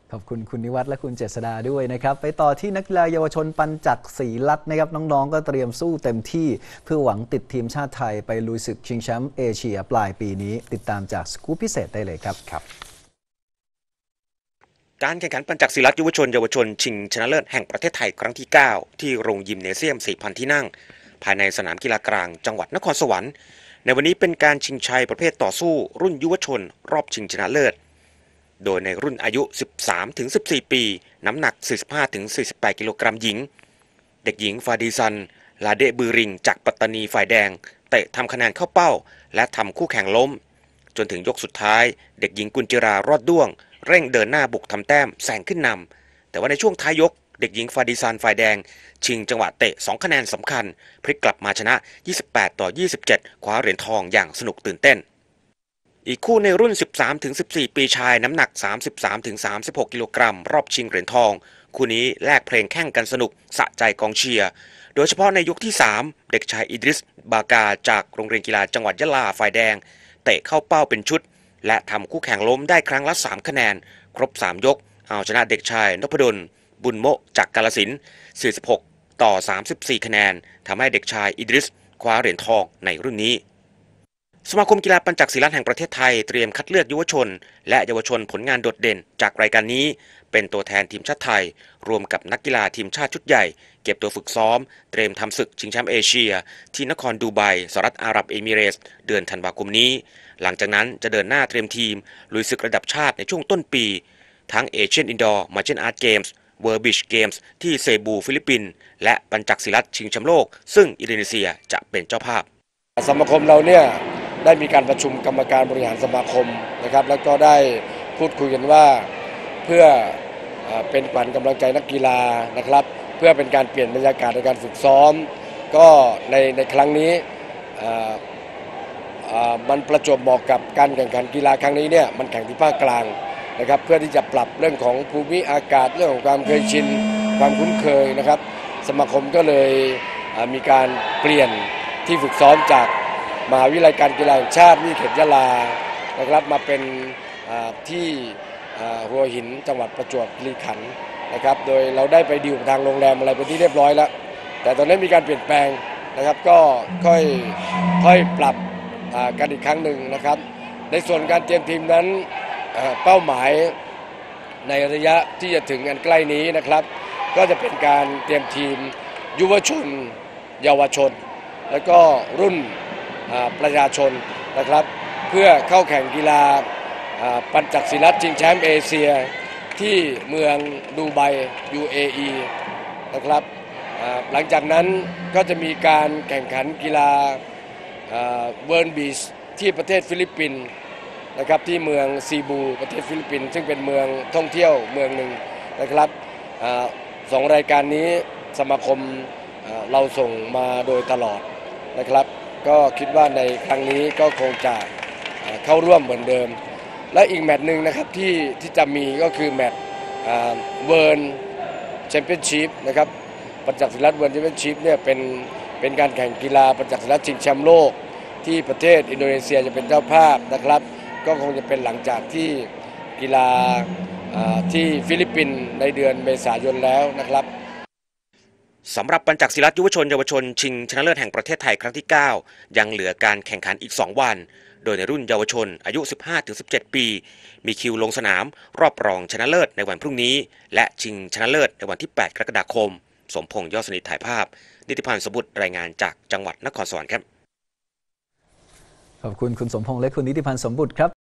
ขอบคุณคุณนิวัฒน์และคุณเจษดาด้วยนะครับไปต่อที่นักกีฬาเยาวชนปัญจักรศรีลัตน์นะครับน้องๆก็เตรียมสู้เต็มที่เพื่อหวังติดทีมชาติไทยไปลุยศึกชิงแชมป์เอเชียปลายปีนี้ติดตามจากสกู๊ปพิเศษได้เลยครับการแข่งขันปัญจักรศรีลัตน์เยาวชนชิงชนะเลิศแห่งประเทศไทยครั้งที่ 9 ที่โรงยิมเนเซียม 4,000 ที่นั่งภายในสนามกีฬากลางจังหวัดนครสวรรค์ในวันนี้เป็นการชิงชัยประเภทต่อสู้รุ่นยุวชนรอบชิงชนะเลิศโดยในรุ่นอายุ 13-14 ปี น้ำหนัก 45-48 กิโลกรัมหญิงเด็กหญิงฟาดีซัน ลาเดบือริงจากปัตตานีฝ่ายแดงเตะทำคะแนนเข้าเป้าและทำคู่แข่งล้มจนถึงยกสุดท้ายเด็กหญิงกุญจิรารอดด้วงเร่งเดินหน้าบุกทำแต้มแซงขึ้นนำแต่ว่าในช่วงท้ายยกเด็กหญิงฟาดีซันฝ่ายแดงชิงจังหวะเตะ2คะแนนสำคัญพลิกกลับมาชนะ28-27คว้าเหรียญทองอย่างสนุกตื่นเต้นอีกคู่ในรุ่น 13-14 ปีชายน้ำหนัก 33-36 กิโลกรัมรอบชิงเหรียญทองคู่นี้แลกเพลงแข่งกันสนุกสะใจกองเชียร์โดยเฉพาะในยกที่ 3 เด็กชายอิดริสบากาจากโรงเรียนกีฬาจังหวัดยะลาฝ่ายแดงเตะเข้าเป้าเป็นชุดและทำคู่แข่งล้มได้ครั้งละ3คะแนนครบ3ยกเอาชนะเด็กชายนพดลบุญโมจากกาฬสินธุ์46-34 คะแนนทำให้เด็กชายอิดริสคว้าเหรียญทองในรุ่นนี้สมาคมกีฬาปัญจักรศรีลัตน์แห่งประเทศไทยเตรียมคัดเลือกเยาวชนและเยาวชนผลงานโดดเด่นจากรายการนี้เป็นตัวแทนทีมชาติไทยรวมกับนักกีฬาทีมชาติชุดใหญ่เก็บตัวฝึกซ้อมเตรียมทำศึกชิงแชมป์เอเชียที่นครดูไบสหรัฐอาหรับเอมิเรตส์เดือนธันวาคมนี้หลังจากนั้นจะเดินหน้าเตรียมทีมลุยศึกระดับชาติในช่วงต้นปีทั้งเอเชียนอินดอร์มาร์เจนอาร์ตเกมส์เวิร์บิชเกมส์ที่เซบูฟิลิปปินส์และปัญจักรศรีลัตน์ชิงแชมป์โลกซึ่งอินโดนีเซียจะเป็นเจ้าภาพสมาคมเราเนี่ยได้มีการประชุมกรรมการบริหารสมาคมนะครับแล้วก็ได้พูดคุยกันว่าเพื่อเป็นขวัญกำลังใจนักกีฬานะครับเพื่อเป็นการเปลี่ยนบรรยากาศในการฝึกซ้อมก็ในครั้งนี้มันประจวบเหมาะกับการแข่งขันกีฬาครั้งนี้เนี่ยมันแข่งที่ภาคกลางนะครับเพื่อที่จะปรับเรื่องของภูมิอากาศเรื่องของความเคยชินความคุ้นเคยนะครับสมาคมก็เลยมีการเปลี่ยนที่ฝึกซ้อมจากมหาวิทยาลัยการกีฬาแห่งชาติที่เขตยะลานะครับมาเป็นที่หัวหินจังหวัดประจวบคีรีขันธ์นะครับโดยเราได้ไปดีลทางโรงแรมอะไรเป็นที่เรียบร้อยแล้วแต่ตอนนี้มีการเปลี่ยนแปลงนะครับก็ค่อยปรับกันอีกครั้งหนึ่งนะครับในส่วนการเตรียมทีมนั้นเป้าหมายในระยะที่จะถึงอันใกล้นี้นะครับก็จะเป็นการเตรียมทีมยุวชนเยาวชนแล้วก็รุ่นประชาชนนะครับเพื่อเข้าแข่งกีฬาปัญจักรศรีลัตน์ชิงแชมป์เอเชียที่เมืองดูไบ UAE นะครับหลังจากนั้นก็จะมีการแข่งขันกีฬาเวิร์นบีชที่ประเทศฟิลิปปินส์นะครับที่เมืองซีบูประเทศฟิลิปปินส์ซึ่งเป็นเมืองท่องเที่ยวเมืองหนึ่งนะครับ2 รายการนี้สมาคมเราส่งมาโดยตลอดนะครับก็คิดว่าในครั้งนี้ก็คงจะเข้าร่วมเหมือนเดิมและอีกแมตช์หนึ่งนะครับที่จะมีก็คือแมตช์เวิร์นแชมเปี้ยนชิพนะครับปัญจักรศรีลัตน์เวิร์นแชมเปี้ยนชิพเนี่ยเป็นการแข่งกีฬาปัญจักรศรีลัตน์ชิงแชมป์โลกที่ประเทศอินโดนีเซียจะเป็นเจ้าภาพนะครับก็คงจะเป็นหลังจากที่กีฬาที่ฟิลิปปินส์ในเดือนเมษายนแล้วนะครับสำหรับปัญจักรศรีลัตน์เยาวชนชิงชนะเลิศแห่งประเทศไทยครั้งที่ 9 ยังเหลือการแข่งขันอีก2 วันโดยในรุ่นเยาวชนอายุ 15-17 ปีมีคิวลงสนามรอบรองชนะเลิศในวันพรุ่งนี้และชิงชนะเลิศในวันที่ 8 กรกฎาคมสมพงษ์ยอดสนิทถ่ายภาพนิติพันธ์สมบุตรรายงานจากจังหวัดนครสวรรค์ครับขอบคุณคุณสมพงษ์และคุณนิติพันธ์สมบุตรครับ